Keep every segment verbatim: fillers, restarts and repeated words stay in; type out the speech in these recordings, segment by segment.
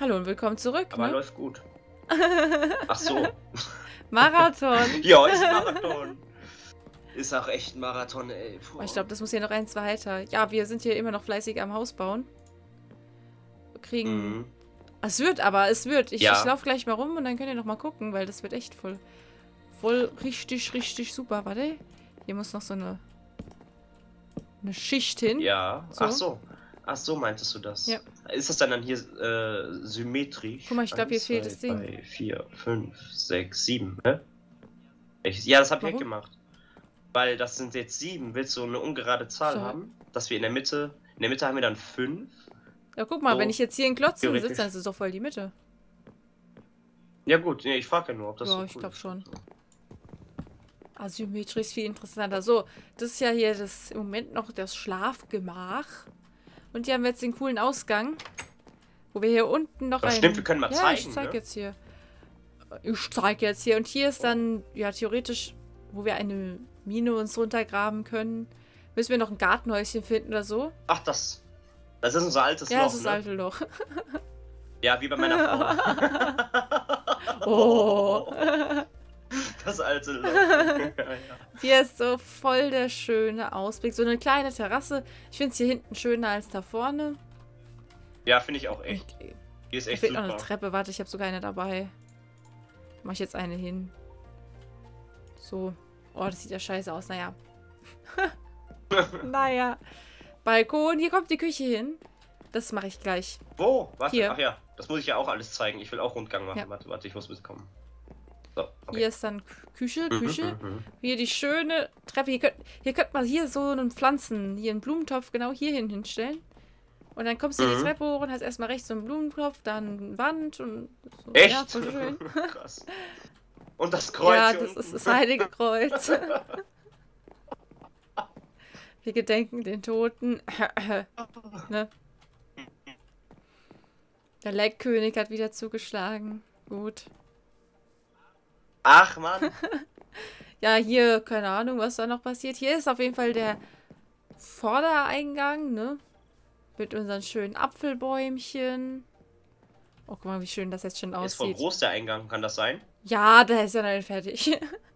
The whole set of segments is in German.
Hallo und willkommen zurück, Aber ne? läuft gut. Ach so. Marathon. Ja, ist ein Marathon. Ist auch echt ein Marathon, ey. Puh. Oh, ich glaube, das muss hier noch eins weiter. Ja, wir sind hier immer noch fleißig am Haus bauen. Wir kriegen... Mhm. Es wird aber, es wird. Ich, Ja. ich laufe gleich mal rum und dann könnt ihr noch mal gucken, weil das wird echt voll... Voll richtig, richtig super. Warte. Hier muss noch so eine... Eine Schicht hin. Ja. So. Ach so. Ach so, meintest du das? Ja. Ist das dann, dann hier äh, symmetrisch? Guck mal, ich glaube, hier Eins, fehlt zwei, das Ding. drei, vier, fünf, sechs, sieben, ne? Ich, ja, das habe ich Warum? weggemacht. Weil das sind jetzt sieben. Willst du eine ungerade Zahl So. haben? Dass wir in der Mitte... In der Mitte haben wir dann fünf. Ja, guck mal, So. wenn ich jetzt hier in Klotzen Theoretisch. sitze, dann ist es doch voll die Mitte. Ja gut, nee, ich frage ja nur, ob das Ja, so ich cool glaub ist. schon. Asymmetrisch ist viel interessanter. So, das ist ja hier das im Moment noch das Schlafgemach. Und hier haben wir jetzt den coolen Ausgang. Wo wir hier unten noch Das einen... stimmt, wir können mal ja, zeigen, ich zeig ne? jetzt hier. Ich zeig jetzt hier. Und hier ist dann, ja, theoretisch, wo wir eine Mine uns runtergraben können. Müssen wir noch ein Gartenhäuschen finden oder so? Ach, das... Das ist unser altes Ja, Loch, das ist ne? das alte Loch. Ja, wie bei meiner Frau. Oh. Das alte Loch. Ja, ja. Hier ist so voll der schöne Ausblick. So eine kleine Terrasse. Ich finde es hier hinten schöner als da vorne. Ja, finde ich auch echt. Und Hier ist da echt fehlt noch super. eine Treppe. Warte, ich habe sogar eine dabei. Mach ich jetzt eine hin. So. Oh, das sieht ja scheiße aus. Naja. Naja. Balkon. Hier kommt die Küche hin. Das mache ich gleich. Wo? Warte, Hier. ach ja. Das muss ich ja auch alles zeigen. Ich will auch Rundgang machen. Ja. Warte, warte, ich muss mitkommen. So, okay. Hier ist dann Kü- Küche, Mhm, Küche. mhm, mhm. Hier die schöne Treppe. Hier könnt, hier könnt man hier so einen Pflanzen, hier einen Blumentopf genau hier hin hinstellen. Und dann kommst du die Mhm. Treppe hoch und hast erstmal rechts so einen Blumentopf, dann eine Wand und so. Echt? Ja, voll schön. Krass. Und das Kreuz Ja, hier das unten. ist das Heilige Kreuz. Wir gedenken den Toten. Ne? Der Leckkönig hat wieder zugeschlagen. Gut. Ach, Mann. Ja, hier, keine Ahnung, was da noch passiert. Hier ist auf jeden Fall der Vordereingang, ne? Mit unseren schönen Apfelbäumchen. Oh, guck mal, wie schön das jetzt schon Ist voll aussieht. groß der Eingang, kann das sein? Ja, der ist ja dann fertig.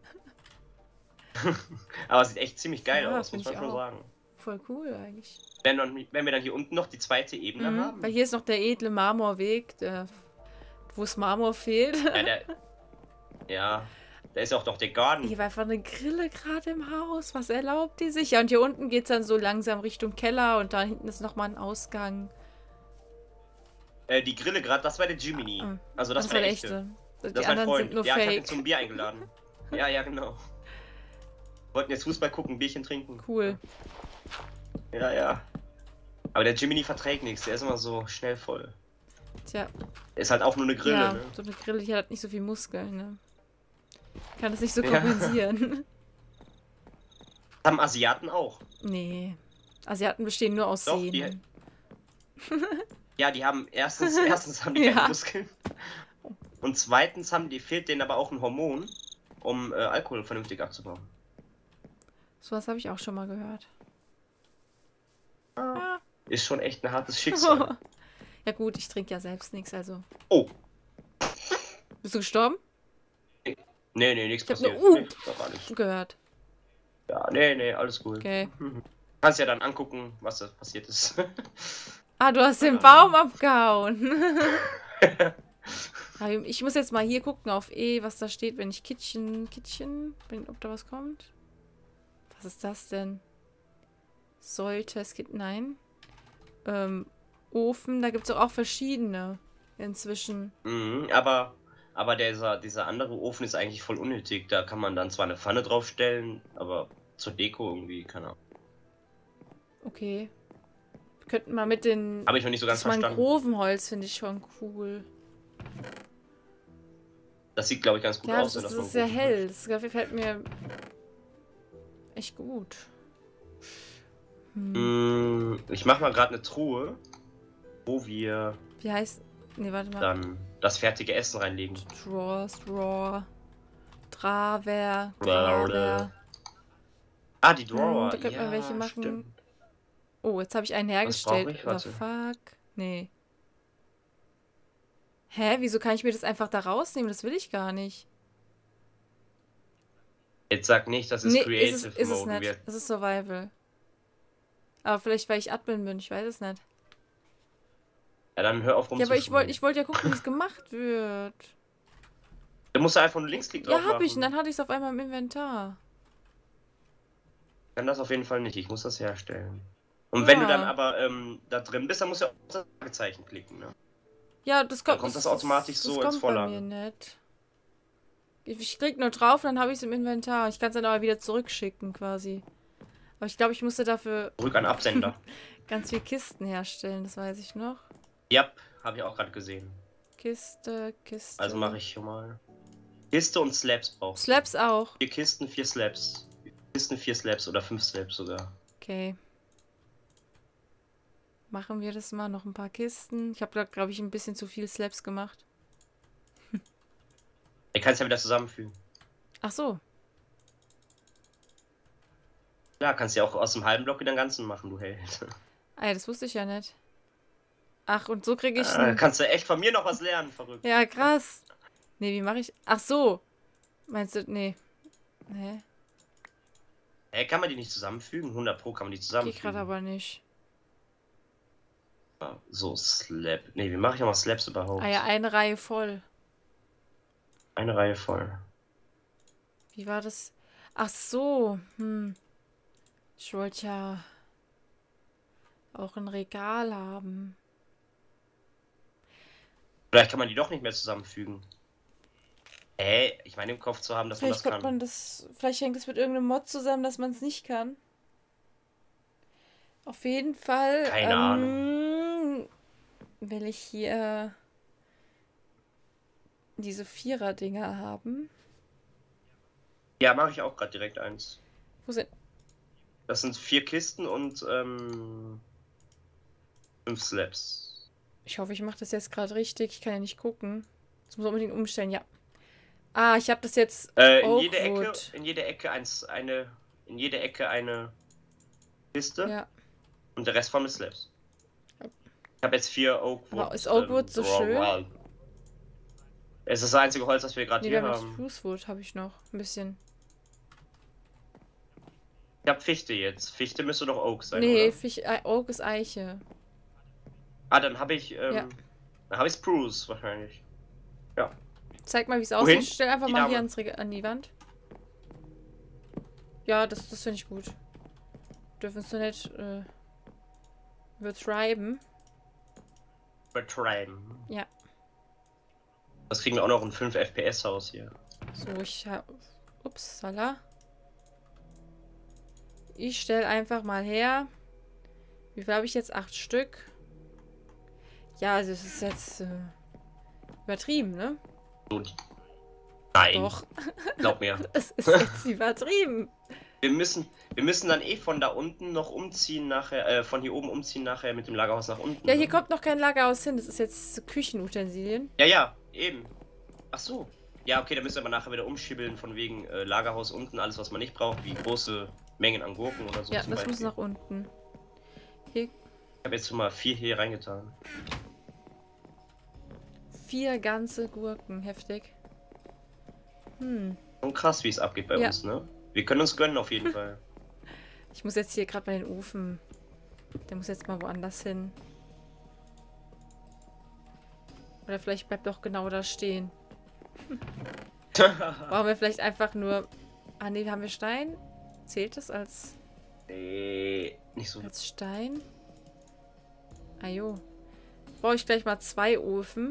Aber sieht echt ziemlich geil Ja, aus, muss find man ich schon auch. sagen. Voll cool eigentlich. Wenn, dann, wenn wir dann hier unten noch die zweite Ebene Mhm. haben. Weil hier ist noch der edle Marmorweg, der, wo es Marmor fehlt. Ja, der, ja, da ist auch noch der Garten. Hier war einfach eine Grille gerade im Haus. Was erlaubt die sich? Ja, und hier unten geht es dann so langsam Richtung Keller und da hinten ist nochmal ein Ausgang. Äh, die Grille gerade, das war der Jiminy. Mhm. Also das, Das war war der der echte. echte. Das Die ist mein anderen Freund. sind nur Ja, ich hab ihn fake. zum Bier eingeladen. Ja, ja, genau. Wollten jetzt Fußball gucken, Bierchen trinken. Cool. Ja, ja. Aber der Jiminy verträgt nichts, der ist immer so schnell voll. Tja, Der ist halt auch nur eine Grille, ja, ne? so eine Grille, die hat nicht so viel Muskeln, ne? Kann das nicht so Ja. kompensieren. Das haben Asiaten auch. Nee. Asiaten bestehen nur aus Doch, die- Sehnen. Ja, die haben erstens, erstens haben die keine Ja. Muskeln. Und zweitens haben die, fehlt denen aber auch ein Hormon, um äh, Alkohol vernünftig abzubauen. Sowas habe ich auch schon mal gehört. Ah. Ist schon echt ein hartes Schicksal. Ja gut, ich trinke ja selbst nichts, also. Oh. Bist du gestorben? Nee, nee, nichts Ich hab nur passiert. Uh. Nee, doch gar nicht. Gehört. Ja, nee, nee, alles gut. Okay. Kannst ja dann angucken, was da passiert ist. Ah, du hast den Baum abgehauen. Aber ich muss jetzt mal hier gucken auf E, was da steht, wenn ich Kitchen, Kitchen, wenn, ob da was kommt. Was ist das denn? Sollte es gibt, nein. Ähm, Ofen, da gibt es auch verschiedene inzwischen. Mhm, aber aber dieser, dieser andere Ofen ist eigentlich voll unnötig. Da kann man dann zwar eine Pfanne draufstellen, aber zur Deko irgendwie, keine Ahnung. Okay. Wir könnten mal mit den... Habe ich noch nicht so ganz das verstanden. Mangrovenholz finde ich schon cool. Das sieht, glaube ich, ganz gut Ja, aus. das ist, wenn das ist sehr hell. Das gefällt mir echt gut. Hm. Mm, Ich mache mal gerade eine Truhe, wo wir Wie heißt... Nee, warte mal. dann das fertige Essen reinlegen. Straw, Straw. Traver. Traver. Ah, die Drawer. Hm, da könnte man ja, welche machen. stimmt. Oh, jetzt habe ich einen hergestellt. brauche ich? What Warte. the fuck? Nee. Hä? Wieso kann ich mir das einfach da rausnehmen? Das will ich gar nicht. Jetzt sag nicht, das ist Nee, Creative ist es, ist es Mode. nicht. Wir- Es ist Survival. Aber vielleicht, weil ich Admin bin. Ich weiß es nicht. Ja, dann hör auf Ja, aber ich rumzuschwimmen. wollte ich wollt ja gucken, wie es gemacht wird. Du musst einfach nur Linksklick drauf Ja, machen. hab ich. Und dann hatte ich es auf einmal im Inventar. Ich kann das auf jeden Fall nicht. Ich muss das herstellen. Und Ja. wenn du dann aber ähm, da drin bist, dann musst du auf das Fragezeichen klicken, ne? Ja, das kommt, Dann kommt das automatisch so das ins kommt bei Vorlagen. mir nicht. Ich, ich klick nur drauf, dann habe ich es im Inventar. Ich kann es dann aber wieder zurückschicken quasi. Aber ich glaube, ich musste dafür Zurück an Absender. ganz viel Kisten herstellen, das weiß ich noch. Ja, habe ich auch gerade gesehen. Kiste, Kiste. Also mache ich schon mal. Kiste und Slabs brauchst du. Slabs auch. Vier Kisten, vier Slabs. Kisten, vier Slabs oder fünf Slabs sogar. Okay. Machen wir das mal. Noch ein paar Kisten. Ich habe da, glaube ich, ein bisschen zu viel Slabs gemacht. Ich kann es ja wieder zusammenfügen. Ach so. Ja, kannst ja auch aus dem halben Block wieder den ganzen machen, du Held. Ah ja, das wusste ich ja nicht. Ach, und so kriege ich... Ah, ein... kannst du echt von mir noch was lernen, verrückt. Ja, krass. Nee, wie mache ich... Ach so. Meinst du... Nee. Nee. Ey, kann man die nicht zusammenfügen? hundert Pro kann man die Geht zusammenfügen. gerade aber nicht. Ah, So, Slab. Nee, wie mache ich nochmal Slabs überhaupt? Ah ja, eine Reihe voll. Eine Reihe voll. Wie war das? Ach so. Hm. Ich wollte ja auch ein Regal haben. Vielleicht kann man die doch nicht mehr zusammenfügen. Äh, ich meine im Kopf zu haben, dass man Vielleicht das kommt kann. man das. Vielleicht hängt es mit irgendeinem Mod zusammen, dass man es nicht kann. Auf jeden Fall. Keine ähm, Ahnung. Will ich hier diese Vierer-Dinger haben. Ja, mache ich auch gerade direkt eins. Wo sind. Das sind vier Kisten und ähm, fünf Slabs. Ich hoffe, ich mache das jetzt gerade richtig. Ich kann ja nicht gucken. Jetzt muss ich unbedingt umstellen, ja. Ah, ich habe das jetzt. Äh, in jede Ecke, Oakwood. in jede Ecke eins, eine, in jede Ecke eine Kiste Ja. und der Rest von den Slabs. Ich habe jetzt vier Oakwood. Aber ist Oakwood so raw- schön? raw- Es ist das einzige Holz, das wir gerade Nee, hier wir haben haben. Sprucewood, habe ich noch. Ein bisschen. Ich habe Fichte jetzt. Fichte müsste doch Oak sein, Nee, oder? Fisch, äh, Oak ist Eiche. Ah, dann habe ich, ähm, Ja. dann habe ich Spruce wahrscheinlich. Ja. Zeig mal, wie es Wohin? aussieht. Stell einfach Die mal Dame. hier ans Reg an die Wand. Ja, das, das finde ich gut. Dürfen es so nicht äh, übertreiben. Betreiben. Ja. Das kriegen wir auch noch ein fünf F P S Haus hier. So, ich habe... Ups, Salah. Ich stelle einfach mal her. Wie viel habe ich jetzt? Acht Stück. Ja, also es ist jetzt äh, übertrieben, ne? So. Nein, Doch, glaub mir. es ist jetzt übertrieben. Wir müssen, wir müssen dann eh von da unten noch umziehen nachher, äh, von hier oben umziehen nachher mit dem Lagerhaus nach unten. Ja, hier ne? kommt noch kein Lagerhaus hin. Das ist jetzt Küchenutensilien. Ja, ja, eben. Ach so. Ja, okay, dann müssen wir aber nachher wieder umschibbeln von wegen äh, Lagerhaus unten, alles was man nicht braucht, wie große Mengen an Gurken oder so. Ja, zum das muss Beispiel. nach unten. Hier Ich habe jetzt schon mal vier hier reingetan. vier ganze Gurken. Heftig. Hm. Und krass, wie es abgeht bei Ja. uns, ne? Wir können uns gönnen auf jeden Fall. Ich muss jetzt hier gerade mal den Ofen. Der muss jetzt mal woanders hin. Oder vielleicht bleibt doch genau da stehen. Brauchen wir vielleicht einfach nur... Ah ne, haben wir Stein? Zählt das als, Nee, nicht so. als Stein? Ah jo. Brauche ich gleich mal zwei Öfen.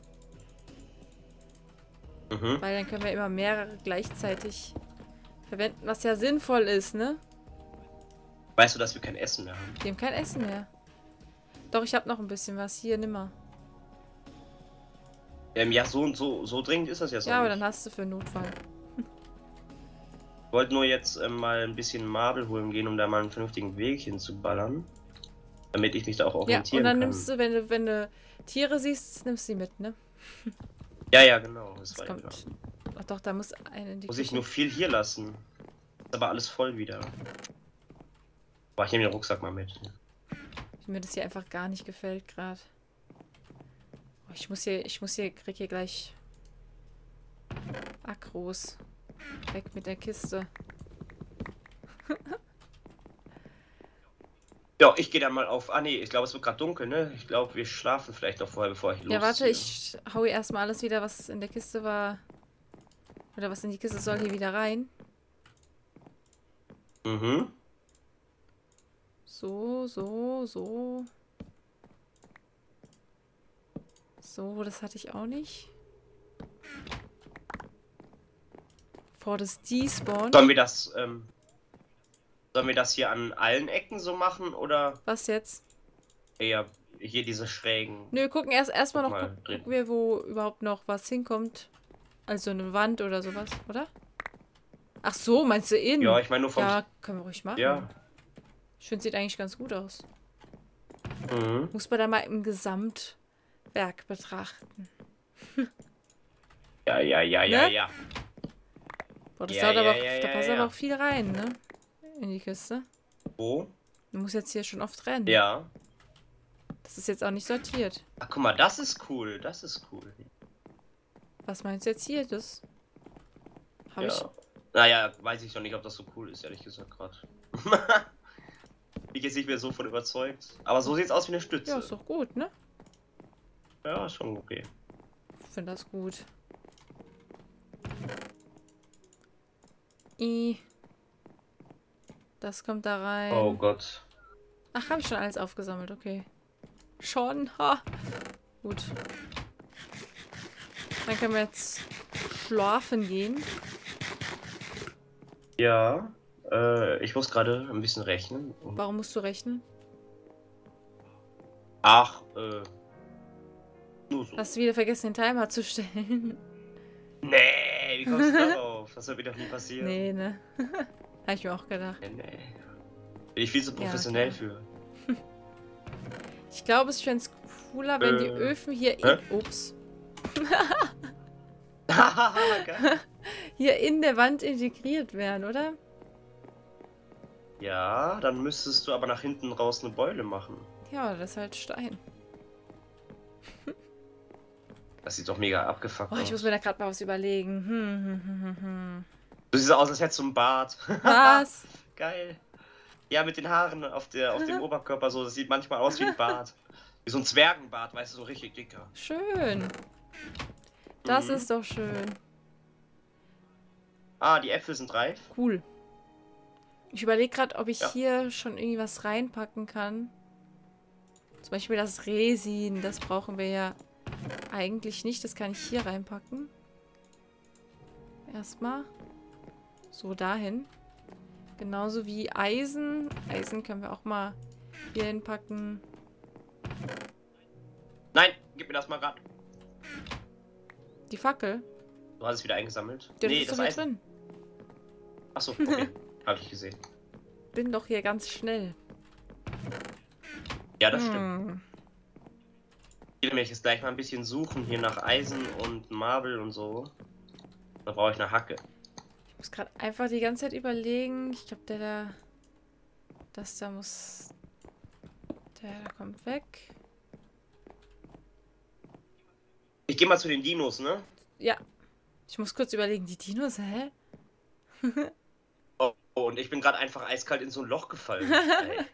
Mhm. Weil dann können wir immer mehrere gleichzeitig verwenden. Was ja sinnvoll ist, ne? Weißt du, dass wir kein Essen mehr haben? Wir haben kein Essen mehr. Doch, ich habe noch ein bisschen was. Hier, nimm mal. Ähm, ja, so und so, so dringend ist das jetzt Ja, auch aber nicht. dann hast du für Notfall. Ich wollte nur jetzt ähm, mal ein bisschen Marble holen gehen, um da mal einen vernünftigen Weg hinzuballern. Damit ich mich da auch Ja, orientieren und dann kann. nimmst du, wenn du, wenn du Tiere siehst, nimmst du sie mit, ne? Ja, ja, genau. Das Das war kommt. ja klar. Ach doch, da muss eine in die Muss ich Küche. nur viel hier lassen. Ist aber alles voll wieder. Aber ich nehme den Rucksack mal mit. Wie mir das hier einfach gar nicht gefällt gerade. Oh, Ich muss hier, ich muss hier, krieg hier gleich Akros. Weg mit der Kiste. Ja, ich gehe dann mal auf. Ah nee, ich glaube, es wird gerade dunkel, ne? Ich glaube, wir schlafen vielleicht noch vorher, bevor ich los. Ja, warte, ich hau hier erstmal alles wieder, was in der Kiste war. Oder was in die Kiste soll, hier wieder rein. Mhm. So, so, so. So, das hatte ich auch nicht. Vor das Despawn. Sollen wir das, ähm, sollen wir das hier an allen Ecken so machen oder Was jetzt? eher hier diese schrägen? Nö, gucken erst erstmal noch, Mal guck, drin. gucken wir, wo überhaupt noch was hinkommt. Also eine Wand oder sowas, oder? Ach so, meinst du innen? Ja, ich meine nur vom. Ja, können wir ruhig machen. Ja. Ich finde, sieht eigentlich ganz gut aus. Mhm. Muss man da mal im Gesamtwerk betrachten. Ja, ja, ja, ja, Ne? ja. Boah, das Ja, dauert ja, aber, ja, da ja, passt ja. aber auch viel rein, ne? In die Kiste. Wo? Du musst jetzt hier schon oft rennen. Ja. Das ist jetzt auch nicht sortiert. Ach, guck mal, das ist cool. Das ist cool. Was meinst du jetzt hier? Das habe Ja. ich. Naja, weiß ich noch nicht, ob das so cool ist, ehrlich gesagt, gerade. Ich jetzt nicht mehr so von überzeugt. Aber so sieht's aus wie eine Stütze. Ja, ist doch gut, ne? Ja, ist schon okay. Ich finde das gut. I. Das kommt da rein. Oh Gott. Ach, habe ich schon alles aufgesammelt, okay. Schon, ha. Gut. Dann können wir jetzt schlafen gehen. Ja, äh, ich muss gerade ein bisschen rechnen. Warum musst du rechnen? Ach, äh, nur so. Hast du wieder vergessen, den Timer zu stellen? Nee, wie kommst du darauf? Das wird mir doch nie passieren. Nee, ne? Habe ich mir auch gedacht. Nee, nee. Bin ich viel zu professionell Ja, für. Ich glaube, ich fände es cooler, wenn die Äh, Öfen hier hä? in... Ups. Geil. Hier in der Wand integriert wären, oder? Ja, dann müsstest du aber nach hinten raus eine Beule machen. Ja, das ist halt Stein. Das sieht doch mega abgefuckt Oh, aus. ich muss mir da gerade mal was überlegen. Hm, hm, hm, hm, hm. Du siehst aus, als hättest du einen Bart. Was? Geil. Ja, mit den Haaren auf, der, auf dem Oberkörper so. Das sieht manchmal aus wie ein Bart. Wie so ein Zwergenbart, weißt du, so richtig dicker. Schön. Das Mhm. ist doch schön. Ah, die Äpfel sind reif. Cool. Ich überlege gerade, ob ich Ja. hier schon irgendwie was reinpacken kann. Zum Beispiel das Resin. Das brauchen wir ja eigentlich nicht. Das kann ich hier reinpacken. Erstmal. So dahin. Genauso wie Eisen. Eisen können wir auch mal hier hinpacken. Nein, gib mir das mal grad. Die Fackel. Du hast es wieder eingesammelt. Der nee, ist das doch hier Eisen. drin. Achso, okay. Hab ich gesehen. Bin doch hier ganz schnell. Ja, das stimmt. Hm. Ich will mich jetzt gleich mal ein bisschen suchen hier nach Eisen und Marble und so. Da brauche ich eine Hacke. Ich muss gerade einfach die ganze Zeit überlegen. Ich glaube, der da... Das da muss... Der da kommt weg. Ich gehe mal zu den Dinos, ne? Ja. Ich muss kurz überlegen. Die Dinos, hä? Oh, und ich bin gerade einfach eiskalt in so ein Loch gefallen. Ey.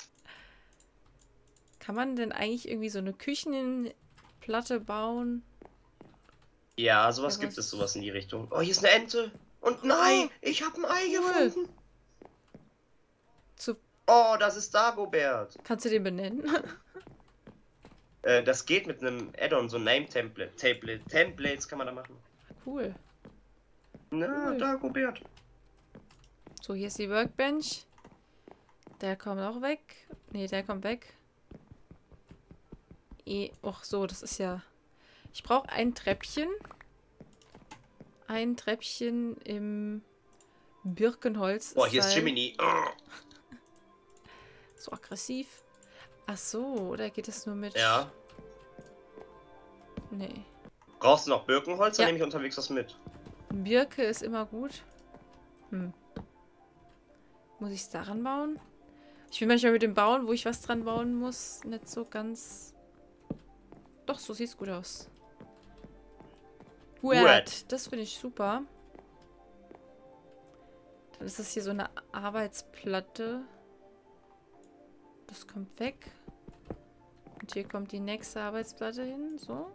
Kann man denn eigentlich irgendwie so eine Küchenplatte bauen? Ja, sowas Ja, gibt was- es, sowas in die Richtung. Oh, hier ist eine Ente. Und nein, ich habe ein Ei Cool. gefunden. Zu, Oh, das ist Dagobert. kannst du den benennen? Äh, das geht mit einem Add-on, so Name-Template. Template. Templates kann man da machen. Cool. Na, Cool. Dagobert. So, hier ist die Workbench. Der kommt auch weg. Nee, der kommt weg. Eh, och so, das ist ja... Ich brauche ein Treppchen. Ein Treppchen im Birkenholz. Boah, hier ist Style. Jiminy. Oh. So aggressiv. Ach so, oder geht es nur mit... Ja. Nee. Brauchst du noch Birkenholz? Dann Ja. nehme ich unterwegs was mit. Birke ist immer gut. Hm. Muss ich es daran bauen? Ich bin manchmal mit dem Bauen, wo ich was dran bauen muss, nicht so ganz Doch, so sieht's gut aus. Weird. Weird. Das finde ich super. Dann ist das hier so eine Arbeitsplatte. Das kommt weg. Und hier kommt die nächste Arbeitsplatte hin. So.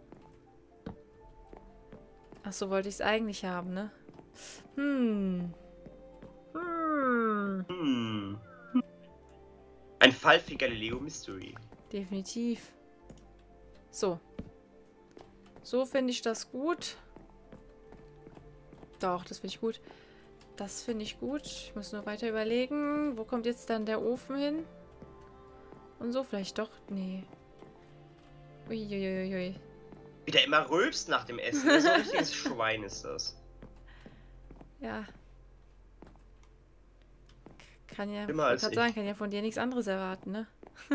Ach so, wollte ich es eigentlich haben, ne? Hm. Hm. Hm. Ein Fall für Galileo Mystery. Definitiv. So. So finde ich das gut. Doch, das finde ich gut. Das finde ich gut. Ich muss nur weiter überlegen. Wo kommt jetzt dann der Ofen hin? Und so vielleicht doch. Nee. Uiuiui. Wie der immer rülpst nach dem Essen. So ein richtiges Schwein ist das. Ja. Kann ja, Immer als ich kann sagen, kann ja von dir nichts anderes erwarten, ne?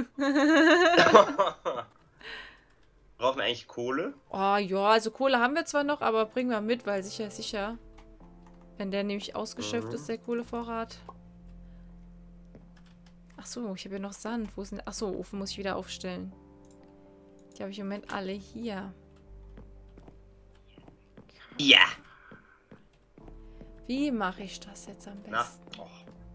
Brauchen wir eigentlich Kohle? Oh ja, also Kohle haben wir zwar noch, aber bringen wir mit, weil sicher ist sicher. Wenn der nämlich ausgeschöpft Mhm. ist, der Kohlevorrat. Ach so, ich habe ja noch Sand. Wo ist denn... Ach so, Ofen muss ich wieder aufstellen. Die habe ich im Moment alle hier. Ja. Wie mache ich das jetzt am Na. besten? Oh.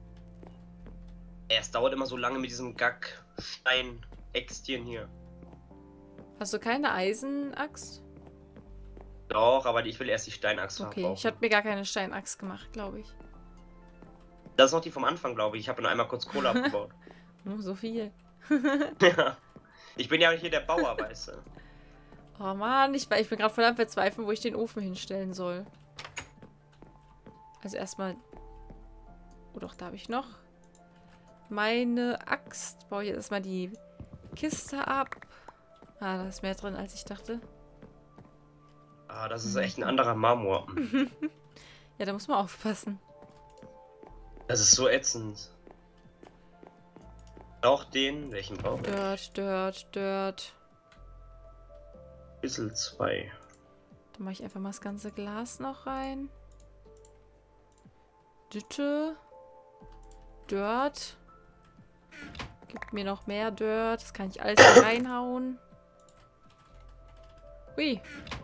Es dauert immer so lange mit diesem Gack-Stein-Äxtchen hier. Hast du keine Eisenaxt? Doch, aber ich will erst die Steinaxt Okay, verbrauchen. ich habe mir gar keine Steinaxt gemacht, glaube ich. Das ist noch die vom Anfang, glaube ich. Ich habe nur einmal kurz Kohle abgebaut. Nur so viel. Ja. Ich bin ja hier der Bauer, weißt du. Oh Mann, ich, ich bin gerade voll am Verzweifeln, wo ich den Ofen hinstellen soll. Also erstmal... Oh doch, da habe ich noch meine Axt. Baue jetzt erstmal die Kiste ab. Ah, da ist mehr drin, als ich dachte. Ah, das ist echt ein anderer Marmor. Ja, da muss man aufpassen. Das ist so ätzend. Auch den, welchen brauche ich? Dirt, Dirt, Dirt. Bissel zwei. Dann mache ich einfach mal das ganze Glas noch rein. Ditte. Dirt. Gibt mir noch mehr Dirt. Das kann ich alles hier reinhauen. Ui.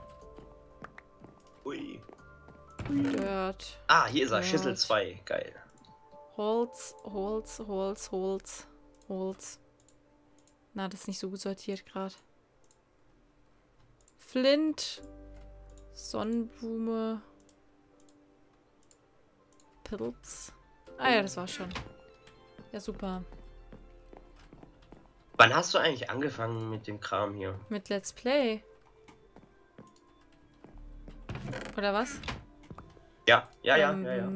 Ui. Dirt. Ah, hier ist er. Dirt. Schüssel zwei. Geil. Holz, Holz, Holz, Holz, Holz. Na, das ist nicht so gut sortiert gerade. Flint. Sonnenblume. Pilz. Ah ja, das war schon. Ja, super. Wann hast du eigentlich angefangen mit dem Kram hier? Mit Let's Play. Oder was? Ja, ja, ja, ähm, ja, ja.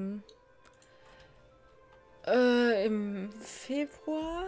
Äh, im Februar.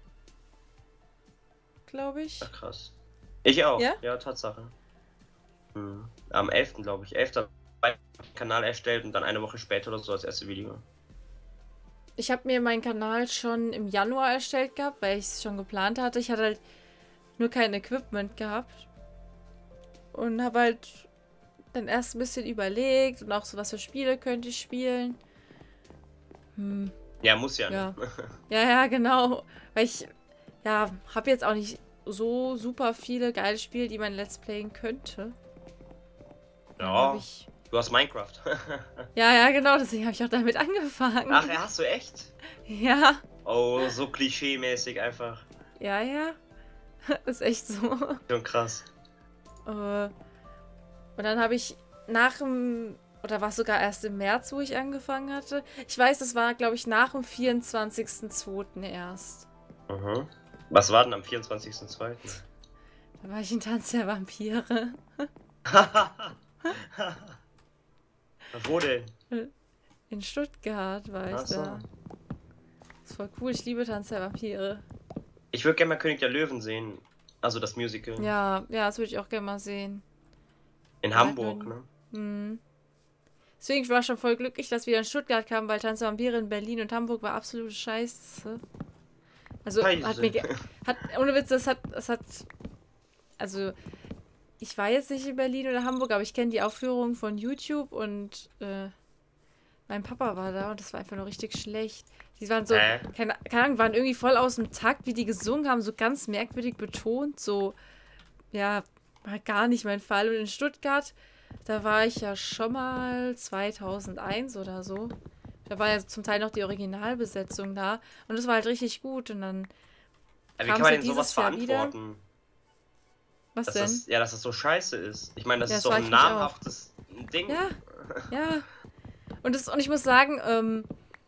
Glaube ich. Ja, krass. Ich auch. Ja? Ja, Tatsache. Hm. Am elften glaube ich. elften habe ich den Kanal erstellt und dann eine Woche später oder so das erste Video. Ich habe mir meinen Kanal schon im Januar erstellt gehabt, weil ich es schon geplant hatte. Ich hatte halt nur kein Equipment gehabt. Und habe halt dann erst ein bisschen überlegt und auch so, was für Spiele könnte ich spielen. Hm, Ja, muss ja. ja. Ne? Ja, ja, genau. Weil ich, ja, habe jetzt auch nicht so super viele geile Spiele, die man Let's Playen könnte. Dann Ja, hab ich... du hast Minecraft. Ja, ja, genau, deswegen habe ich auch damit angefangen. Ach, ja, hast du echt? Ja, Oh, so klischee-mäßig einfach. ja, ja. Ist echt so. Schon krass. Äh, Und dann habe ich nach dem, oder war es sogar erst im März, wo ich angefangen hatte? Ich weiß, das war, glaube ich, nach dem vierundzwanzigsten zweiten erst. Mhm. Was war denn am vierundzwanzigsten zweiten? Da war ich in Tanz der Vampire. Wo denn? In Stuttgart war ich Ach so. da. Das ist voll cool, ich liebe Tanz der Vampire. Ich würde gerne mal König der Löwen sehen. Also das Musical. Ja, ja, das würde ich auch gerne mal sehen. In Ja, Hamburg, wenn- ne? Hm. Deswegen war ich schon voll glücklich, dass wir in Stuttgart kamen, weil Tanz der Vampire in Berlin und Hamburg war absolute Scheiße. Also Scheiße. hat mir ge- hat ohne Witz, das hat das hat also ich war jetzt nicht in Berlin oder Hamburg, aber ich kenne die Aufführungen von YouTube und äh, mein Papa war da und das war einfach nur richtig schlecht. Die waren so, Äh? keine, keine Ahnung, waren irgendwie voll aus dem Takt, wie die gesungen haben, so ganz merkwürdig betont, so, ja, war gar nicht mein Fall. Und in Stuttgart, da war ich ja schon mal zweitausendeins oder so. Da war ja zum Teil noch die Originalbesetzung da. Und das war halt richtig gut. Und dann Ja, wie kam kann es man ja denn sowas dieses Jahr wieder. verantworten? Was Dass denn? das, ja, dass das so scheiße ist. Ich meine, das Ja, ist das doch frag ein ich mich auch. namhaftes Ding. Ja, ja. Und, das, und ich muss sagen, ähm,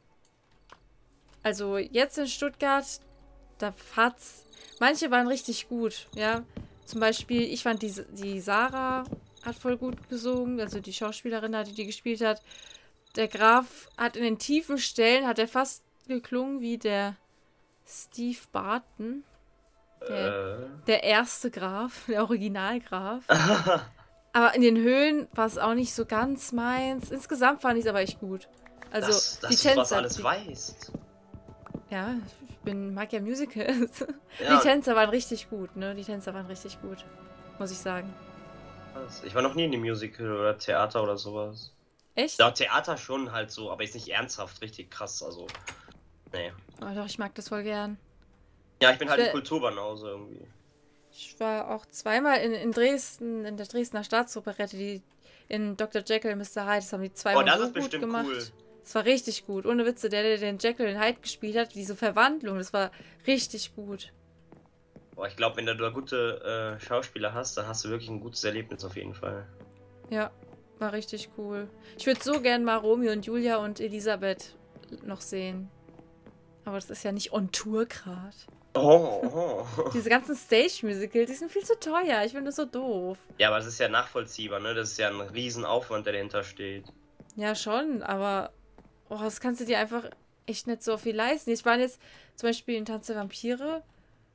also jetzt in Stuttgart, da hat's, manche waren richtig gut, ja. Zum Beispiel, ich fand die, die Sarah hat voll gut gesungen, also die Schauspielerin, die die gespielt hat. Der Graf hat in den tiefen Stellen, hat er fast geklungen wie der Steve Barton. Der, Äh. der erste Graf, der Originalgraf. Aber in den Höhen war es auch nicht so ganz meins. Insgesamt fand ich es aber echt gut. Also, dass, dass die du Tänzer. was alles die, weißt. Ja, ich bin, mag ja Musicals. Ja. Die Tänzer waren richtig gut, ne? Die Tänzer waren richtig gut. Muss ich sagen. Ich war noch nie in einem Musical oder Theater oder sowas. Echt? Ja, Theater schon halt so, aber jetzt nicht ernsthaft, richtig krass, also. Nee. Oh, doch, ich mag das voll gern. Ja, ich bin halt Ich ein wär- Kulturbanause irgendwie. Ich war auch zweimal in, in Dresden, in der Dresdner Staatsoperette, die in Doktor Jekyll und Mister Hyde. Das haben die zweimal Oh, das so ist gut bestimmt gemacht. cool. Das war richtig gut. Ohne Witze, der, der den Jekyll und Hyde gespielt hat, diese Verwandlung, das war richtig gut. Boah, ich glaube, wenn du da gute äh, Schauspieler hast, dann hast du wirklich ein gutes Erlebnis auf jeden Fall. Ja, war richtig cool. Ich würde so gern mal Romeo und Julia und Elisabeth noch sehen. Aber das ist ja nicht on Tour gerade. Oh, oh. Diese ganzen Stage-Musicals, die sind viel zu teuer. Ich finde das so doof. Ja, aber es ist ja nachvollziehbar, ne? Das ist ja ein Riesenaufwand, der dahinter steht. Ja, schon, aber oh, das kannst du dir einfach echt nicht so viel leisten. Ich war jetzt zum Beispiel in Tanz der Vampire.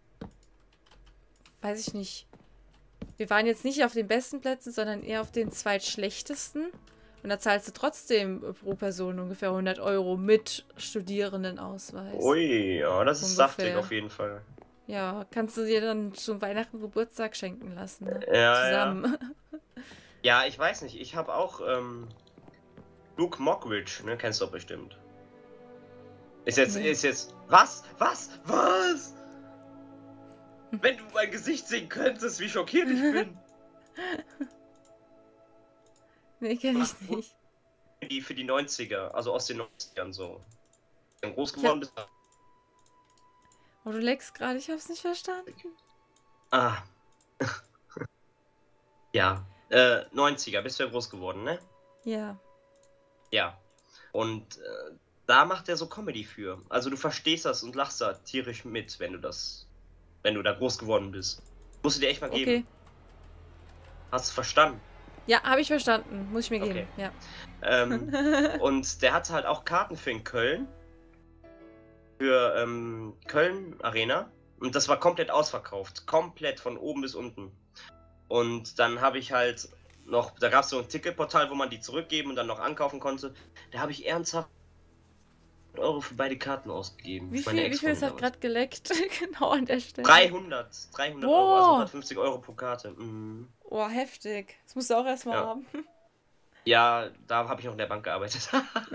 Weiß ich nicht. Wir waren jetzt nicht auf den besten Plätzen, sondern eher auf den zweitschlechtesten. Und da zahlst du trotzdem pro Person ungefähr hundert Euro mit Studierendenausweis. Ui, ja, das ist Ungefähr. saftig auf jeden Fall. Ja, kannst du dir dann zum Weihnachten Geburtstag schenken lassen. Ne? Ja, Zusammen. Ja, ich weiß nicht, ich habe auch ähm, Luke Mockridge, ne? Kennst du doch bestimmt. Ist jetzt, Nee. ist jetzt. Was? Was? Was? Wenn du mein Gesicht sehen könntest, wie schockiert ich bin. Nee, kenn ich nicht. Die für die neunziger, also aus den neunzigern so. Wenn du groß geworden bist. Oh, du leckst gerade, ich hab's nicht verstanden. Ah. Ja. Äh, neunziger, bist du ja groß geworden, ne? Ja. Ja. Und äh, da macht er so Comedy für. Also du verstehst das und lachst da tierisch mit, wenn du das, wenn du da groß geworden bist. Musst du dir echt mal Okay. geben. Hast du verstanden? Ja, habe ich verstanden. Muss ich mir geben. Okay. Ja. Ähm, und der hatte halt auch Karten für in Köln. Für ähm, Köln Arena. Und das war komplett ausverkauft. Komplett von oben bis unten. Und dann habe ich halt noch, da gab es so ein Ticketportal, wo man die zurückgeben und dann noch ankaufen konnte. Da habe ich ernsthaft Euro für beide Karten ausgegeben. Wie Für meine viel, wie viel es Ex-Freundin hat gerade geleckt? Genau an der Stelle. dreihundert. dreihundert Euro, also Boah. hundertfünfzig Euro pro Karte. Mhm. Oh, heftig. Das musst du auch erstmal Ja. haben. Ja, da habe ich noch in der Bank gearbeitet.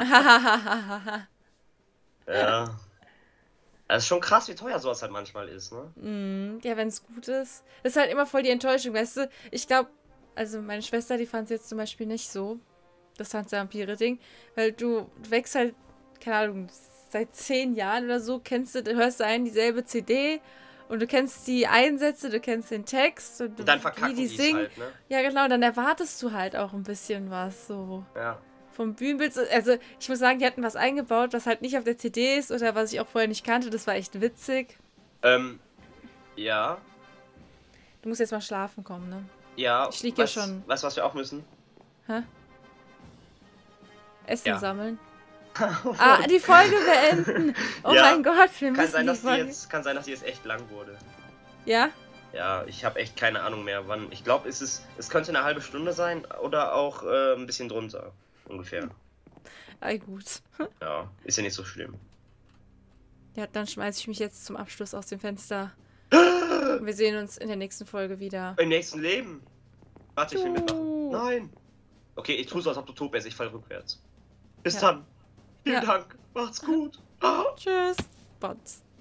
Ja. Das ist schon krass, wie teuer sowas halt manchmal ist, ne? Mm, ja, wenn es gut ist. Das ist halt immer voll die Enttäuschung, weißt du? Ich glaube, also meine Schwester, die fand es jetzt zum Beispiel nicht so. Das Tanz der Vampire-Ding. Weil du, du wächst halt, keine Ahnung, seit zehn Jahren oder so, kennst du, hörst du einen dieselbe C D und du kennst die Einsätze, du kennst den Text und, Und dann wie verkacken die die singen. halt, ne? Ja, genau, dann erwartest du halt auch ein bisschen was so. Ja. Vom Bühnenbild, also ich muss sagen, die hatten was eingebaut, was halt nicht auf der C D ist oder was ich auch vorher nicht kannte. Das war echt witzig. Ähm, ja. Du musst jetzt mal schlafen kommen, ne? Ja. Ich lieg ja weißt- schon. Weißt du, was wir auch müssen? Hä? Essen Ja. sammeln. Ah, die Folge beenden. Oh Ja. mein Gott, wir Kann müssen sein, die dass die Folge... jetzt, kann sein, dass die jetzt echt lang wurde. Ja? Ja, ich habe echt keine Ahnung mehr, wann. Ich glaube, es ist, es könnte eine halbe Stunde sein oder auch äh, ein bisschen drunter, ungefähr. Ah, gut. Ja, ist ja nicht so schlimm. Ja, dann schmeiße ich mich jetzt zum Abschluss aus dem Fenster. Wir sehen uns in der nächsten Folge wieder. Im nächsten Leben. Warte, ich will mitmachen. Uh. Nein. Okay, ich tue so, als ob du tot wärst. Ich fall rückwärts. Bis Ja. dann. Vielen Ja. Dank. Macht's gut. Tschüss. Bots.